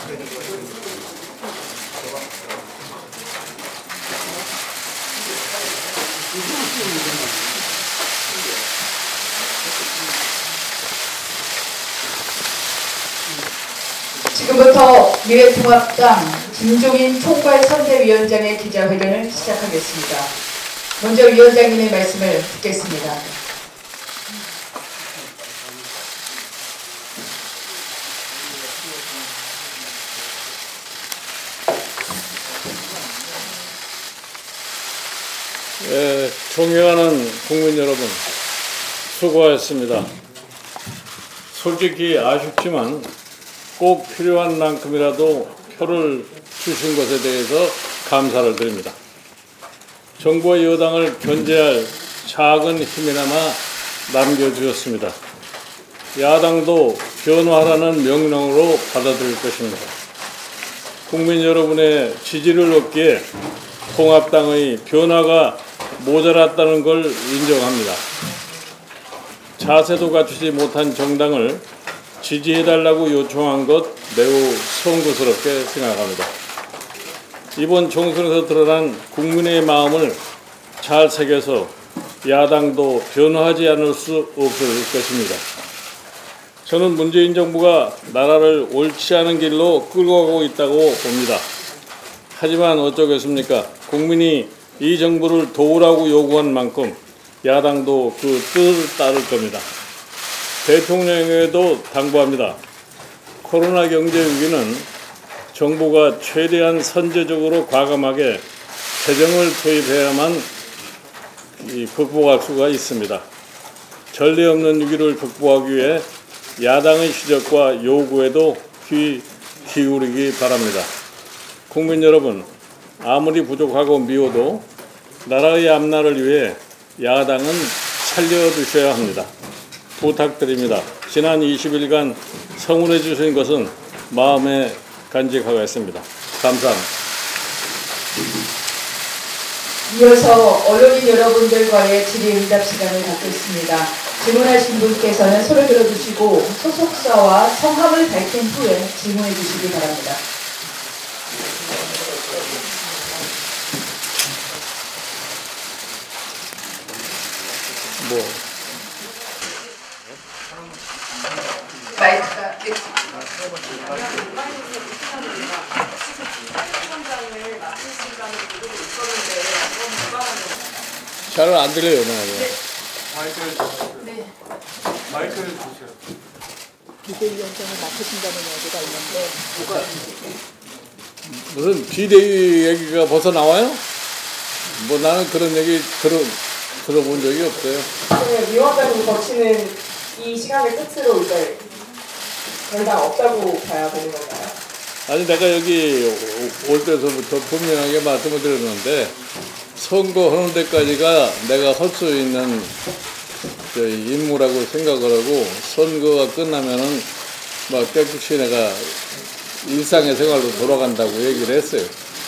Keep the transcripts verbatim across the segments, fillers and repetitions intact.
지금부터 미래통합당 김종인 총괄선대위원장의 기자회견을 시작하겠습니다. 먼저 위원장님의 말씀을 듣겠습니다. 예, 존경하는 국민 여러분, 수고하셨습니다. 솔직히 아쉽지만 꼭 필요한 만큼이라도 표를 주신 것에 대해서 감사를 드립니다. 정부와 여당을 견제할 작은 힘이나마 남겨주셨습니다. 야당도 변화하라는 명령으로 받아들일 것입니다. 국민 여러분의 지지를 얻기에 통합당의 변화가 모자랐다는 걸 인정합니다. 자세도 갖추지 못한 정당을 지지해달라고 요청한 것 매우 송구스럽게 생각합니다. 이번 총선에서 드러난 국민의 마음을 잘 새겨서 야당도 변화하지 않을 수 없을 것입니다. 저는 문재인 정부가 나라를 옳지 않은 길로 끌고 가고 있다고 봅니다. 하지만 어쩌겠습니까? 국민이 이 정부를 도우라고 요구한 만큼 야당도 그 뜻을 따를 겁니다. 대통령에게도 당부합니다. 코로나 경제 위기는 정부가 최대한 선제적으로 과감하게 재정을 투입해야만 극복할 수가 있습니다. 전례 없는 위기를 극복하기 위해 야당의 지적과 요구에도 귀 기울이기 바랍니다. 국민 여러분, 아무리 부족하고 미워도 나라의 앞날을 위해 야당은 살려주셔야 합니다. 부탁드립니다. 지난 이십 일간 성원해 주신 것은 마음에 간직하겠습니다. 감사합니다. 이어서 언론인 여러분들과의 질의응답 시간을 갖겠습니다. 질문하신 분께서는 손을 들어주시고 소속사와 성함을 밝힌 후에 질문해 주시기 바랍니다. 뭐 마이크가 잘 안 들려요, 만약에. 네. 마이크를 주세요. 네. 마이크를 주세요. 비대위원장을 맡으신다는 얘기가 있는데 누가 무슨 비대위 얘기가 벌써 나와요? 뭐 나는 그런 얘기 들어 들어본 적이 없어요. 네, 위원장님 거치는 이 시간을 끝으로 이제 결단 없다고 봐야 되는 건가요? 아니 내가 여기 올 때서부터 분명하게 말씀을 드렸는데 선거하는 데까지가 내가 할 수 있는 임무라고 생각을 하고 선거가 끝나면은 막 깨끗이 내가 일상의 생활로 돌아간다고 얘기를 했어요.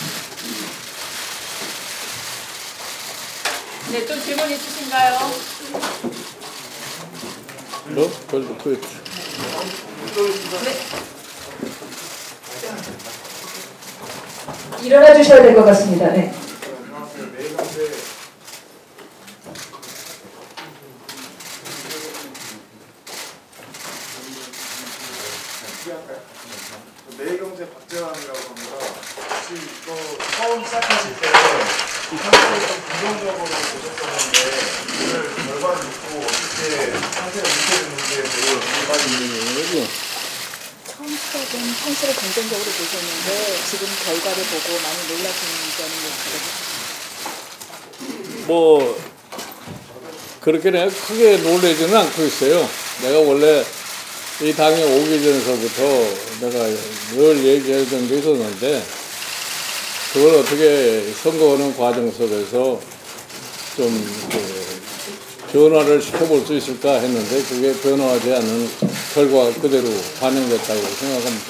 네, 또 질문 있으신가요? 어? 그, 그, 네. 일어나 주셔야 될 것 같습니다. 네. 매일경제 박재환이라고 합니다. 혹시 이거 처음 시작하실 때 이 상태를 좀 긍정적으로 보셨었는데 오늘 결과를 듣고 어떻게 상태가 어떻게 됐는지에 대해서 그, 처음 시작은 상태를 긍정적으로 보셨는데 지금 결과를 보고 많이 놀라시는 점이 뭐 그렇게 내가 크게 놀라지는 않고 있어요. 내가 원래 이 당에 오기 전서부터 내가 늘 얘기했던 게 있었는데 그걸 어떻게 선거하는 과정 속에서 좀 그 변화를 시켜볼 수 있을까 했는데 그게 변화하지 않는 결과 그대로 반영됐다고 생각합니다.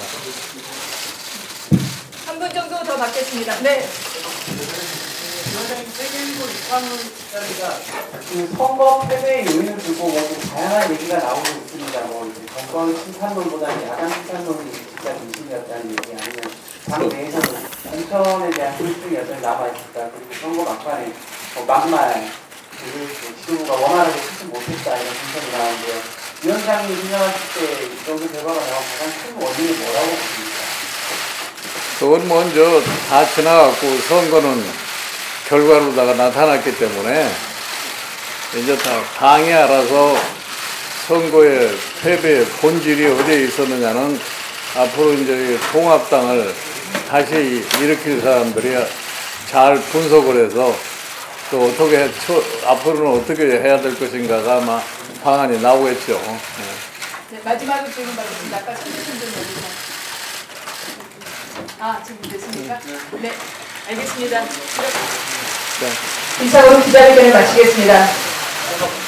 한 분 정도 더 받겠습니다. 네. 위원장님 세계일보 이상훈기자가 그 선거 패배의 요인을 두고 뭐 다양한 얘기가 나오고 있습니다. 뭐 이제 정권 심판론보다는 야당 심판론이 정치가 중심이었다는 얘기 아니면 당 내에서는 공천에 대한 불평이 여전히 남아있을까? 그리고 선거 막판에 뭐 막말 그리고 지도부가 원활하게 쓰지 못했다 이런 분석이 나오는데요. 위원장님 생각하실 때 이 정도 결과가 나온 가장 큰 원인이 뭐라고 보십니까? 그건 먼저 다 지나갔고 선거는 결과로다가 나타났기 때문에 이제 다 당이 알아서 선거의 패배의 본질이 어디에 있었느냐는 앞으로 이제 통합당을 다시 일으킬 사람들이 잘 분석을 해서 또 어떻게 해, 초, 앞으로는 어떻게 해야 될 것인가가 아마 방안이 나오겠죠. 네. 네, 마지막으로 질문 받겠습니다. 아까 천재선 좀 여기서. 아, 지금 됐습니까? 네, 알겠습니다. 네. 이상으로 기자회견을 마치겠습니다.